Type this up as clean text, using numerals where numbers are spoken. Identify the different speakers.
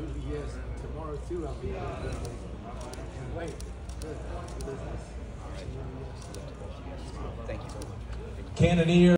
Speaker 1: Yes, tomorrow too. I'll be wait. Good.
Speaker 2: Thank you so much.
Speaker 3: Cannonier.